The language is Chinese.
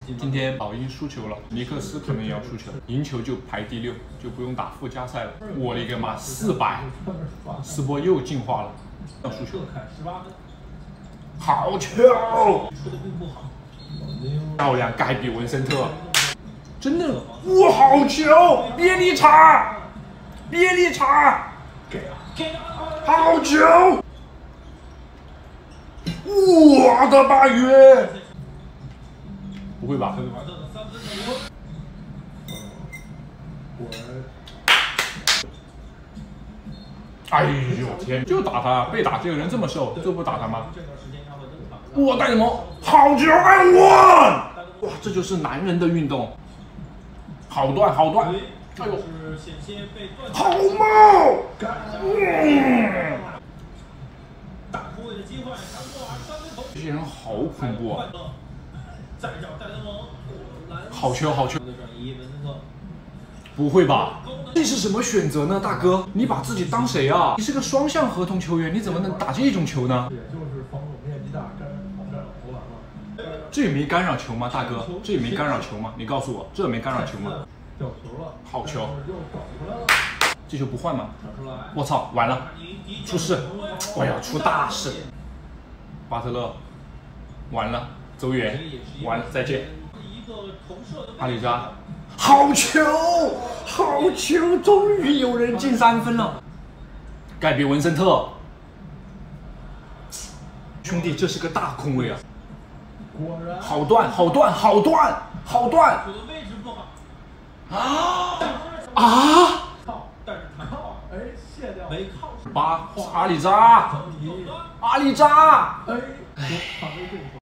今天老鹰输球了，尼克斯可能也要输球，赢球就排第6，就不用打附加赛了。我的个妈，400，斯波又进化了，要输球。好球！漂亮，盖比文森特，真的，哇，好球！别理查，别理查，好球！我的妈耶！不会吧？哎呦天！就打他，被打这个人这么瘦，这不打他吗？我带什么？好球！哎我！哇，这就是男人的运动。好断，好断！哎呦，好冒！这些人好恐怖啊！好球，好球！不会吧？这是什么选择呢，大哥？你把自己当谁啊？你是个双向合同球员，你怎么能打这种球呢？这也没干扰球吗，大哥？这也没干扰球吗？你告诉我，这没干扰球吗？好球！这球不换吗？我操，完了，出事！哎呀，出大事！巴特勒，完了，走远，完了，再见。阿里扎，好球，好球！终于有人进3分了。盖比文森特，兄弟，这是个大空位啊！好断，好断，好断，好断！啊啊！8，阿里扎，阿里扎！哎。